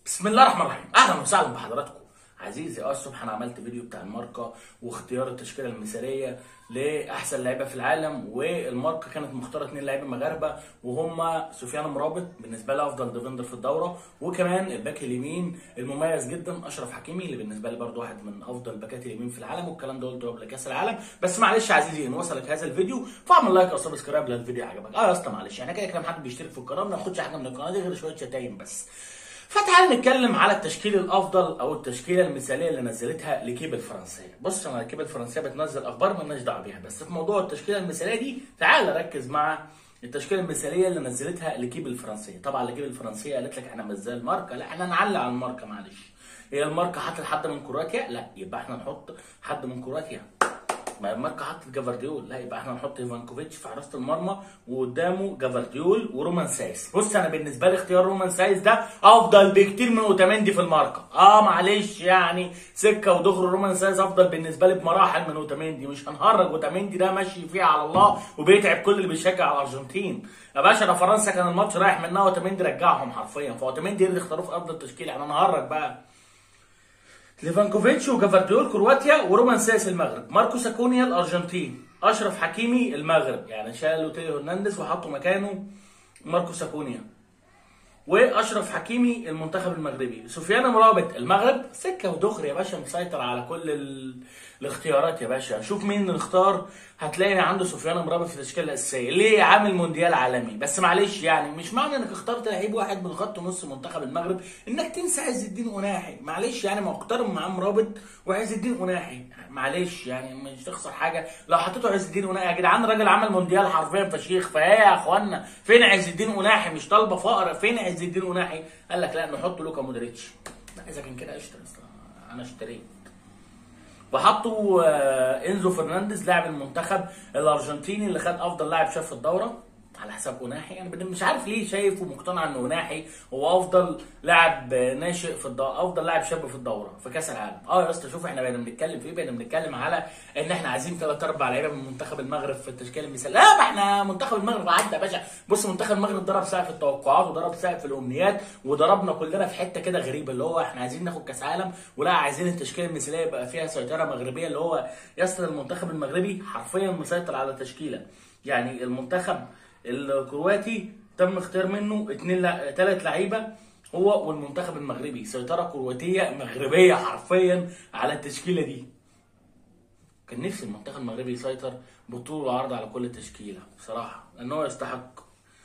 بسم الله الرحمن الرحيم، اهلا وسهلا بحضراتكم. عزيزي الصبح انا عملت فيديو بتاع الماركه واختيار التشكيله المثاليه لاحسن لعيبه في العالم، والماركه كانت مختاره 2 لعيبه مغاربه وهم سفيان مرابط بالنسبه لي افضل ديفندر في الدوره، وكمان الباك اليمين المميز جدا اشرف حكيمي اللي بالنسبه لي برده واحد من افضل باكات اليمين في العالم، والكلام ده قلته قبل كاس العالم. بس معلش يا عزيزي ان وصلك هذا الفيديو فاعمل لايك او سبسكرايب لو الفيديو عجبك. يا اسطى معلش احنا كده محدش بيشترك في القناه، ما ناخدش حاجه من القناه دي غير شويه شتايم بس. فتعال نتكلم على التشكيل الافضل او التشكيله المثاليه اللي نزلتها ليكيب الفرنسيه. بص انا ليكيب الفرنسيه بتنزل اخبار مالناش دعوه بيها، بس في موضوع التشكيله المثاليه دي تعال ركز مع التشكيله المثاليه اللي نزلتها ليكيب الفرنسيه. طبعا ليكيب الفرنسيه قالت لك احنا مش زي الماركه، لا احنا نعلق على الماركه. معلش هي الماركه حطت حد من كرواتيا، لا يبقى احنا نحط حد من كرواتيا. ما الماركه حطت جافارديول، لا يبقى احنا نحط ايفانكوفيتش في حراسه المرمى وقدامه جافارديول ورومان سايس. بص انا بالنسبه لي اختيار رومان سايس ده افضل بكتير من اوتاميندي في الماركه. معلش يعني سكه ودغري رومان سايس افضل بالنسبه لي بمراحل من اوتاميندي. مش هنهرج، اوتاميندي ده ماشي فيه على الله وبيتعب كل اللي بيشجع الارجنتين يا باشا. ده فرنسا كان الماتش رايح منها اوتاميندي رجعهم حرفيا، فاوتاميندي اللي اختاروه في افضل تشكيله. احنا نهرج بقى. ليفانكوفيتش وجافارديول كرواتيا ورومان سايس المغرب، ماركو ساكونيا الارجنتين، اشرف حكيمي المغرب، يعني شالوا تيو هرنانديز وحطوا مكانه ماركو ساكونيا، واشرف حكيمي المنتخب المغربي، سفيان مرابط المغرب. سكه ودغري يا باشا، مسيطر على كل الاختيارات يا باشا. شوف مين نختار، هتلاقي عنده سفيان مرابط في التشكيله الاساسيه. ليه؟ عامل مونديال عالمي. بس معلش يعني مش معنى انك اخترت لعيب واحد من خط نص منتخب المغرب انك تنسى عز الدين قناحي. معلش يعني ما اقترن معاه مرابط وعز الدين قناحي، معلش يعني مش تخسر حاجه لو حطيته عز الدين قناحي. يا جدعان راجل عمل مونديال حرفيا فشيخ، فايه يا اخوانا فين عز الدين قناحي؟ مش طالبه فقر، فين عز الدين قناحي؟ قال لك لا نحط لوكا مودريتش. لا اذا كان كده قشطه، انا اشتريت. وحطوا انزو فرنانديز لاعب المنتخب الارجنتيني اللي خد افضل لاعب شاب في الدوره على حساب اوناحي. يعني مش عارف ليه شايف ومقتنع ان اوناحي هو افضل لاعب ناشئ في الدوره، افضل لاعب شاب في الدوره في كاس العالم. يا اسطى شوف احنا بقينا بنتكلم في ايه؟ بقينا بنتكلم على ان احنا عايزين 3-4 لعيبه من منتخب المغرب في التشكيل المثالي. لا ما احنا منتخب المغرب عدى يا باشا. بص منتخب المغرب ضرب سقف التوقعات وضرب سقف الامنيات وضربنا كلنا في حته كده غريبه، اللي هو احنا عايزين ناخد كاس عالم ولا عايزين التشكيله المثاليه يبقى فيها سيطره مغربيه. اللي هو يا اسطى المنتخب المغربي حرفيا مسيطر على التشكيله. يعني المنتخب الكرواتي تم اختيار منه 3 لعيبه هو والمنتخب المغربي، سيطره كرواتيه مغربيه حرفيا على التشكيله دي. كان نفسي المنتخب المغربي يسيطر بالطول والعرض على كل التشكيله بصراحه لان هو يستحق.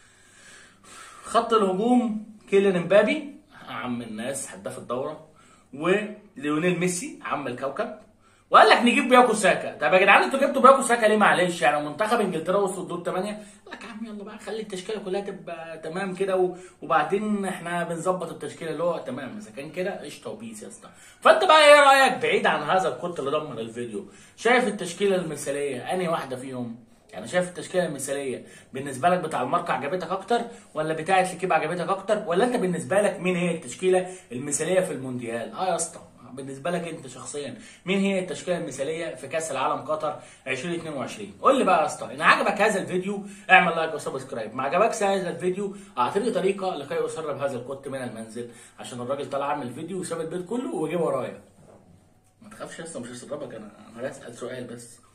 خط الهجوم كيليان امبابي عم الناس هداف الدوره، وليونيل ميسي عم الكوكب، وقال لك نجيب بياكو ساكا. طب يا جدعان انتوا جبتوا بياكو ساكا ليه؟ معلش يعني منتخب انجلترا وصل دور 8، قال لك يا عم يلا بقى خلي التشكيله كلها تبقى تمام كده وبعدين احنا بنظبط التشكيله اللي هو تمام. اذا كان كده قشطه وبيس يا اسطى. فانت بقى ايه رايك بعيد عن هذا الكت اللي دمر الفيديو؟ شايف التشكيله المثاليه انهي واحده فيهم؟ يعني شايف التشكيله المثاليه بالنسبه لك بتاع الماركه عجبتك اكتر ولا بتاعه ليكيب عجبتك اكتر، ولا انت بالنسبه لك مين هي التشكيله المثاليه في المونديال؟ يا اسطى بالنسبه لك انت شخصيا مين هي التشكيله المثاليه في كاس العالم قطر 2022؟ قول لي بقى يا اسطى. ان عجبك هذا الفيديو اعمل لايك وسبسكرايب، ما عجبكش هذا الفيديو اعطيني طريقه لكي اسرب هذا القط من المنزل، عشان الراجل طلع عامل فيديو وساب البيت كله وجه ورايا. ما تخافش يا اسطى مش هسربك، انا بسال سؤال بس.